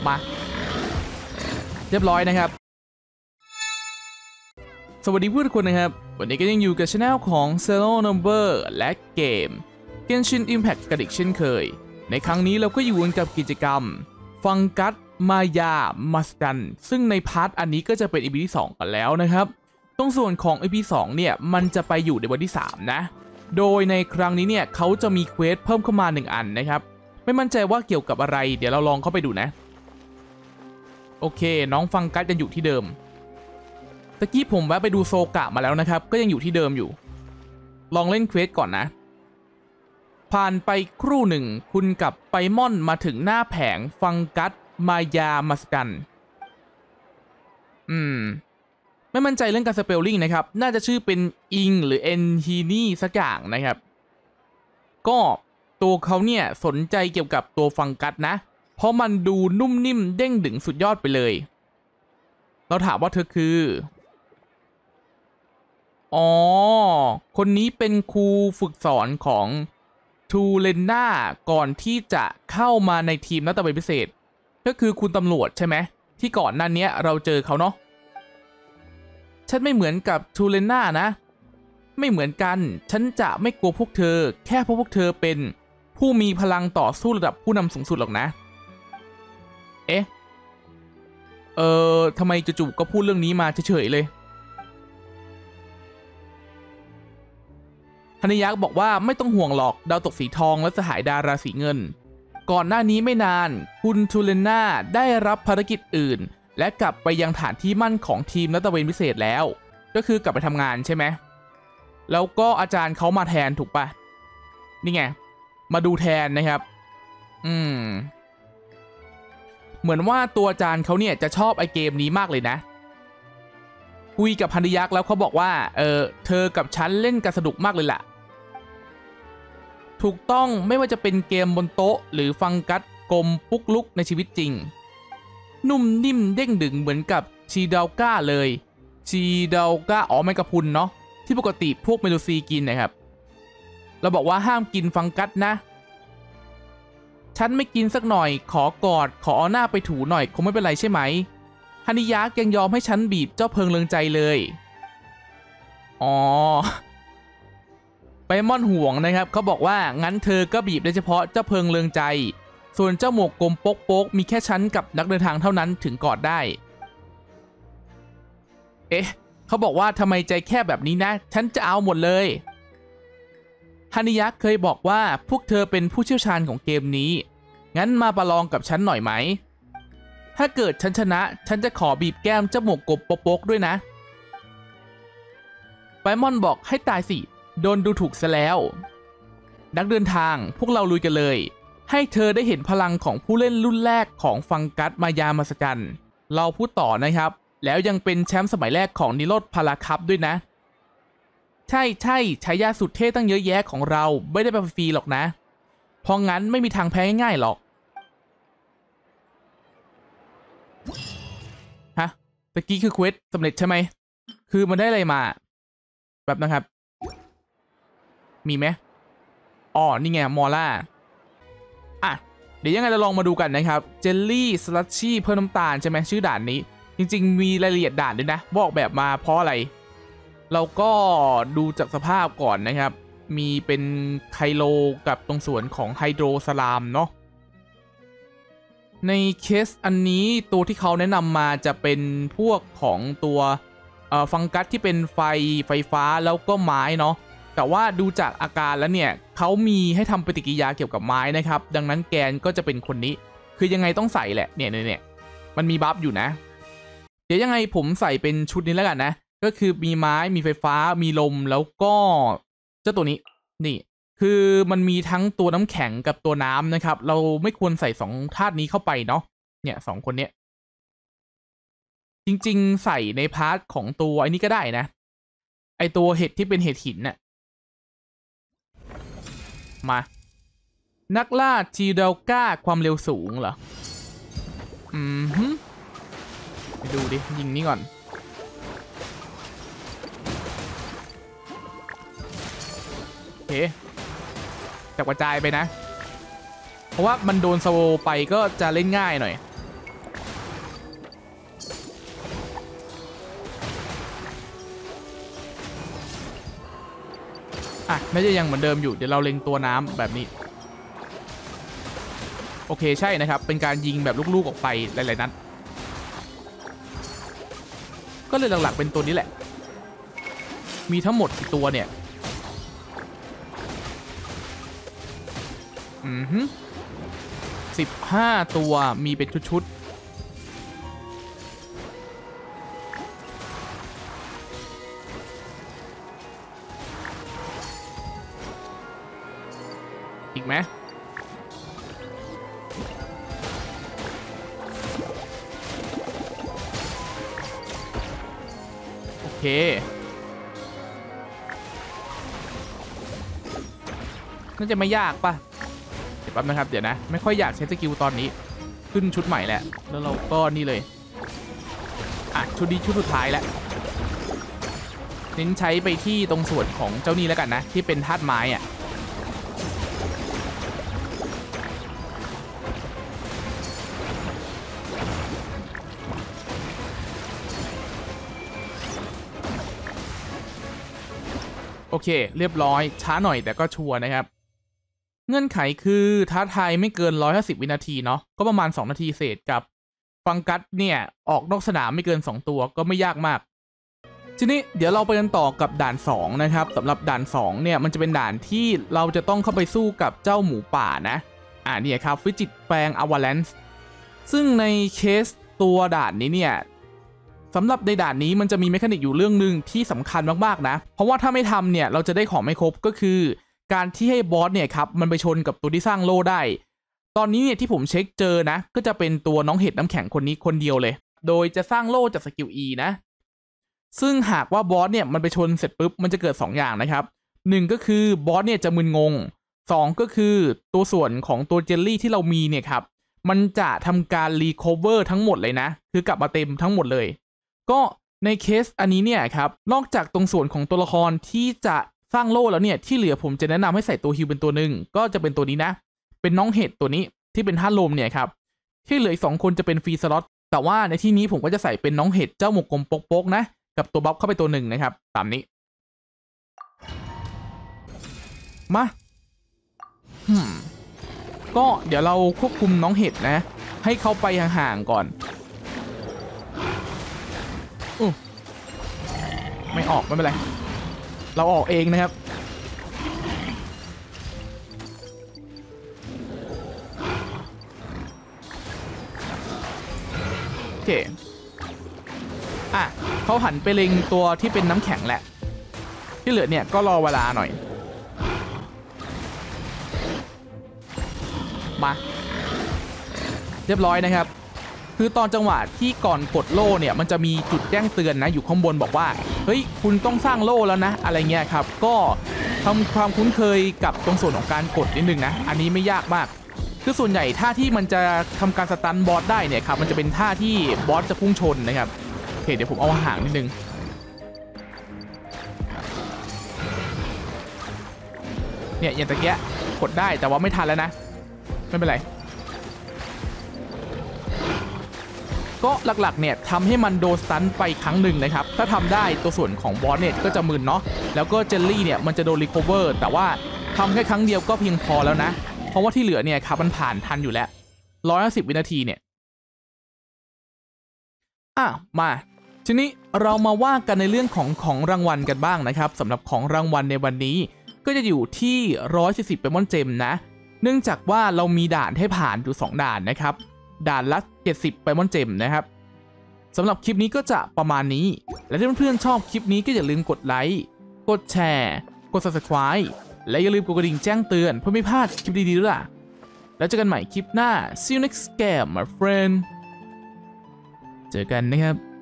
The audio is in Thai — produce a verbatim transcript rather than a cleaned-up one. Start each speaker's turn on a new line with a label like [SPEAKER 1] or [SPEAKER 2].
[SPEAKER 1] มาเรียบร้อยนะครับสวัสดีผู้ทุกคนนะครับวันนี้ก็ยังอยู่กับช anel ของ Zero Number และเกม Genshin Impact กันอีกเช่นเคยในครั้งนี้เราก็อยู่กับกิจกรรมฟังกัสมายามัสดันซึ่งในพาร์ทอันนี้ก็จะเป็น อี พี ที่สองกันแล้วนะครับตรงส่วนของ อี พี สองเนี่ยมันจะไปอยู่ในวันที่สามนะโดยในครั้งนี้เนี่ยเขาจะมีเควสเพิ่มเข้ามาหนึ่งอันนะครับไม่มั่นใจว่าเกี่ยวกับอะไรเดี๋ยวเราลองเข้าไปดูนะโอเคน้องฟังกัสยังอยู่ที่เดิมตะกี้ผมแวะไปดูโซกะมาแล้วนะครับก็ยังอยู่ที่เดิมอยู่ลองเล่นเควสก่อนนะผ่านไปครู่หนึ่งคุณกับไปม่อนมาถึงหน้าแผงฟังกัสมายามัสกันอืมไม่มั่นใจเรื่องการสเปลลิ่งนะครับน่าจะชื่อเป็นอิงหรือเอนฮีนี่สักอย่างนะครับก็ตัวเขาเนี่ยสนใจเกี่ยวกับตัวฟังกัสนะเพราะมันดูนุ่มนิ่มเด้งดึงสุดยอดไปเลยเราถามว่าเธอคืออ๋อคนนี้เป็นครูฝึกสอนของทูเลนนาก่อนที่จะเข้ามาในทีมนักตะเวนพิเศษก็คือคุณตำรวจใช่ไหมที่ก่อนหน้านี้เราเจอเขาเนาะฉันไม่เหมือนกับทูเลนนานะไม่เหมือนกันฉันจะไม่กลัวพวกเธอแค่เพราะพวกเธอเป็นผู้มีพลังต่อสู้ระดับผู้นำสูงสุดหรอกนะเอ๊ะเออทำไมจู่ๆก็พูดเรื่องนี้มาเฉยๆเลยฮันยักษ์บอกว่าไม่ต้องห่วงหรอกดาวตกสีทองและสหายดาราสีเงินก่อนหน้านี้ไม่นานคุณทูเลน่าได้รับภารกิจอื่นและกลับไปยังฐานที่มั่นของทีมนักตะเวนพิเศษแล้วก็คือกลับไปทำงานใช่ไหมแล้วก็อาจารย์เขามาแทนถูกปะนี่ไงมาดูแทนนะครับอืมเหมือนว่าตัวอาจารย์เขาเนี่ยจะชอบไอเกมนี้มากเลยนะคุยกับพันธยักษ์แล้วเขาบอกว่าเออเธอกับฉันเล่นกันสนุกมากเลยล่ะถูกต้องไม่ว่าจะเป็นเกมบนโต๊ะหรือฟังกัสกลมปุ๊กลุกในชีวิตจริงนุ่มนิ่มเด้งดึงเหมือนกับชีดาวก้าเลยชีดาวก้าอ๋อแมงกะพรุนเนาะที่ปกติพวกเมลูซีกินนะครับเราบอกว่าห้ามกินฟังกัสนะฉันไม่กินสักหน่อยขอกอดขอเอาหน้าไปถูหน่อยคงไม่เป็นไรใช่ไหมฮันิยักษ์ยังยอมให้ฉันบีบเจ้าเพิงเริงใจเลยอ๋อไปม่อนห่วงนะครับเขาบอกว่างั้นเธอก็บีบได้เฉพาะเจ้าเพิงเริงใจส่วนเจ้าหมวกกลมโป๊กโป๊กมีแค่ฉันกับนักเดินทางเท่านั้นถึงกอดได้เอ๊ะเขาบอกว่าทำไมใจแคบแบบนี้นะฉันจะเอาหมดเลยฮันิยักษ์เคยบอกว่าพวกเธอเป็นผู้เชี่ยวชาญของเกมนี้งั้นมาประลองกับฉันหน่อยไหมถ้าเกิดฉันชนะฉันจะขอบีบแก้มเจ้าหมวกกบโป๊กด้วยนะไปมอนบอกให้ตายสิโดนดูถูกซะแล้วนักเดินทางพวกเราลุยกันเลยให้เธอได้เห็นพลังของผู้เล่นรุ่นแรกของฟังกัสมายามัสกันเราพูดต่อนะครับแล้วยังเป็นแชมป์สมัยแรกของนิโรธพาราคัพด้วยนะใช่ใช่ฉายาสุดเท่ตั้งเยอะแยะของเราไม่ได้ไปฟรีหรอกนะเพราะงั้นไม่มีทางแพ้ง่ายๆหรอกฮะตะกี้คือเควสสำเร็จใช่ไหมคือมันได้อะไรมาแบบนะครับมีไหมอ๋อนี่ไงมอล่าอ่ะเดี๋ยวยังไงเราลองมาดูกันนะครับเจลลี่สลัชชี่เพิ่มน้ำตาลใช่ไหมชื่อด่านนี้จริงๆมีรายละเอียดด่านด้วยนะบอกแบบมาเพราะอะไรเราก็ดูจากสภาพก่อนนะครับมีเป็นไคโลกับตรงส่วนของไฮโดรสลามเนาะในเคสอันนี้ตัวที่เขาแนะนำมาจะเป็นพวกของตัวฟังกัสที่เป็นไฟไฟฟ้าแล้วก็ไม้เนาะแต่ว่าดูจากอาการแล้วเนี่ยเขามีให้ทำปฏิกิริยาเกี่ยวกับไม้นะครับดังนั้นแกนก็จะเป็นคนนี้คือยังไงต้องใส่แหละเนี่ยเนี่ยมันมีบัฟอยู่นะเดี๋ยวยังไงผมใส่เป็นชุดนี้แล้วกันนะก็คือมีไม้มีไฟฟ้ามีลมแล้วก็เจ้าตัวนี้นี่คือมันมีทั้งตัวน้ำแข็งกับตัวน้ำนะครับเราไม่ควรใส่สองธาตุนี้เข้าไปเนาะเนี่ยสองคนเนี้ยจริงๆใส่ในพาร์ทของตัวไอ้นี้ก็ได้นะไอตัวเห็ดที่เป็นเห็ดหินน่ะมานักล่าจีเดลก้าความเร็วสูงเหรออืมฮึไปดูดิยิงนี่ก่อนโอเคจับกระจายไปนะเพราะว่ามันโดนสโลไปก็จะเล่นง่ายหน่อยอ่ะน่าจะยังเหมือนเดิมอยู่เดี๋ยวเราเล็งตัวน้ำแบบนี้โอเคใช่นะครับเป็นการยิงแบบลูกๆออกไปหลายๆนัดก็เลยหลักๆเป็นตัวนี้แหละมีทั้งหมดกี่ตัวเนี่ยอือฮึสิบห้าตัวมีเป็นชุดๆอีกไหมโอเคน่าจะไม่ยากป่ะเดี๋ยวแป๊บนะครับเดี๋ยวนะไม่ค่อยอยากใช้สกิลตอนนี้ขึ้นชุดใหม่แหละแล้วเราก็นี่เลยอ่ะชุดนี้ชุดสุดท้ายแล้วเน้นใช้ไปที่ตรงส่วนของเจ้านี่แล้วกันนะที่เป็นธาตุไม้อ่ะโอเคเรียบร้อยช้าหน่อยแต่ก็ชัวร์นะครับเงื่อนไขคือท้าทายไม่เกินหนึ่งร้อยห้าสิบวินาทีเนาะก็ประมาณสองนาทีเศษกับฟังกัสเนี่ยออกนอกสนามไม่เกินสองตัวก็ไม่ยากมากทีนี้เดี๋ยวเราไปกันต่อกับด่านสองนะครับสำหรับด่านสองเนี่ยมันจะเป็นด่านที่เราจะต้องเข้าไปสู้กับเจ้าหมูป่านะอ่าเนี่ยครับฟิจิตแฟงอวาแลนซ์ซึ่งในเคสตัวด่านนี้เนี่ยสำหรับในด่านนี้มันจะมีเมคานิกอยู่เรื่องหนึ่งที่สำคัญมากๆนะเพราะว่าถ้าไม่ทำเนี่ยเราจะได้ของไม่ครบก็คือการที่ให้บอสเนี่ยครับมันไปชนกับตัวที่สร้างโล่ได้ตอนนี้เนี่ยที่ผมเช็คเจอนะก็จะเป็นตัวน้องเห็ดน้ำแข็งคนนี้คนเดียวเลยโดยจะสร้างโล่จากสกิล E นะซึ่งหากว่าบอสเนี่ยมันไปชนเสร็จปุ๊บมันจะเกิดสองอย่างนะครับหนึ่งก็คือบอสเนี่ยจะมึนงงสองก็คือตัวส่วนของตัวเจลลี่ที่เรามีเนี่ยครับมันจะทำการรีคอเวอร์ทั้งหมดเลยนะคือกลับมาเต็มทั้งหมดเลยก็ในเคสอันนี้เนี่ยครับนอกจากตรงส่วนของตัวละครที่จะสร้างโล่แล้วเนี่ยที่เหลือผมจะแนะนำให้ใส่ตัวฮิวเป็นตัวหนึ่งก็จะเป็นตัวนี้นะเป็นน้องเห็ดตัวนี้ที่เป็นธาตุลมเนี่ยครับที่เหลืออีกสองคนจะเป็นฟรีสล็อตแต่ว่าในที่นี้ผมก็จะใส่เป็นน้องเห็ดเจ้าหมวกกลมปกๆนะกับตัวบัฟเข้าไปตัวหนึ่งนะครับตามนี้มาฮึมก็เดี๋ยวเราควบคุมน้องเห็ดนะให้เขาไปห่างๆก่อนอู้ไม่ออกไม่เป็นไรเราออกเองนะครับโอเคอ่ะเขาหันไปเล็งตัวที่เป็นน้ำแข็งแหละที่เหลือเนี่ยก็รอเวลาหน่อยมาเรียบร้อยนะครับคือตอนจังหวะที่ก่อนกดโล่เนี่ยมันจะมีจุดแจ้งเตือนนะอยู่ข้างบนบอกว่าเฮ้ยคุณต้องสร้างโล่แล้วนะอะไรเงี้ยครับก็ทำความคุ้นเคยกับตรงส่วนของการกดนิดนึงนะอันนี้ไม่ยากมากคือส่วนใหญ่ท่าที่มันจะทำการสตันบอสได้เนี่ยครับมันจะเป็นท่าที่บอสจะพุ่งชนนะครับโอเคเดี๋ยวผมเอาห่างนิดนึงเนี่ยอย่างตะเกียะกดได้แต่ว่าไม่ทันแล้วนะไม่เป็นไรก็หลักๆเนี่ยทำให้มันโดนสตันไปครั้งหนึ่งนะครับถ้าทำได้ตัวส่วนของบอสเนี่ยก็จะมึนเนาะแล้วก็เจลลี่เนี่ยมันจะโดนรีคอเวอร์แต่ว่าทำแค่ครั้งเดียวก็เพียงพอแล้วนะเพราะว่าที่เหลือเนี่ยครับมันผ่านทันอยู่แล้วหนึ่งร้อยห้าสิบวินาทีเนี่ยอ่ะมาทีนี้เรามาว่ากันในเรื่องของของรางวัลกันบ้างนะครับสำหรับของรางวัลในวันนี้ก็จะอยู่ที่หนึ่งร้อยสี่สิบเปมอนเจมนะเนื่องจากว่าเรามีด่านให้ผ่านอยู่สองด่านนะครับด่านละเจ็ดสิบไพมอนเจมนะครับสำหรับคลิปนี้ก็จะประมาณนี้และถ้าเพื่อนๆชอบคลิปนี้ก็อย่าลืมกดไลค์กดแชร์กด ซับสไครบ์ และอย่าลืมกดกระดิ่งแจ้งเตือนเพื่อไม่พลาดคลิปดีๆด้วยล่ะแล้วเจอกันใหม่คลิปหน้า see you next game my friend เจอกันนะครับ